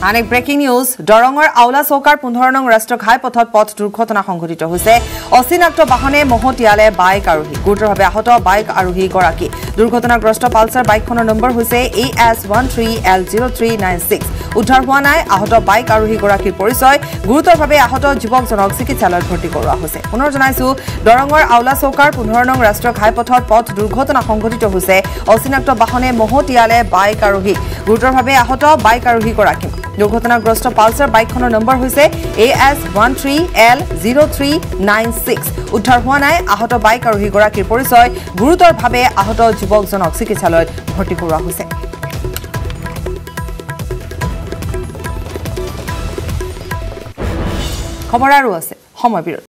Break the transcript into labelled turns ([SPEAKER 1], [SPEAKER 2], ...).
[SPEAKER 1] আনেক breaking news দৰঙৰ আউলা চৌকাৰ 15 নং ৰাষ্ট্ৰীয় ঘাইপথত পথ দুৰ্ঘটনা সংঘটিত হৈছে অচিনাক্ত বাহনে মহতিয়ালে বাইক আৰোহী গুৰুতৰভাৱে আহত বাইক আৰোহী গৰাকী দুৰ্ঘটনাগ্ৰস্ত পালসাৰ বাইকখনৰ নম্বৰ হৈছে AS13L0396 উদ্ধাৰ হোৱা নাই আহত বাইক আৰোহী গৰাকীৰ পৰিচয় গুৰুতৰভাৱে আহত যুৱকজনক চিকিৎসালয়ত ভৰ্তি কৰোৱা হৈছে পুনৰ জনাইছো দৰঙৰ আউলা চৌকাৰ 15 নং ৰাষ্ট্ৰীয় ঘাইপথত পথ দুৰ্ঘটনা সংঘটিত হৈছে অচিনাক্ত বাহনে মহতিয়ালে বাইক আৰোহী গুৰুতৰভাৱে আহত বাইক আৰোহী গৰাকী দুৰ্ঘটনাগ্ৰস্ত পালসাৰ বাইকখনৰ নম্বৰ হৈছে AS13L0396 উদ্ধাৰ হোৱা নাই আহত বাইক আৰোহী গৰাকীৰ পৰিচয় গুৰুতৰভাৱে আহত যুৱকজনক চিকিৎসালয়ত ভৰ্তি কৰোৱা হৈছে খবৰ আৰু আছে সময় বিৰত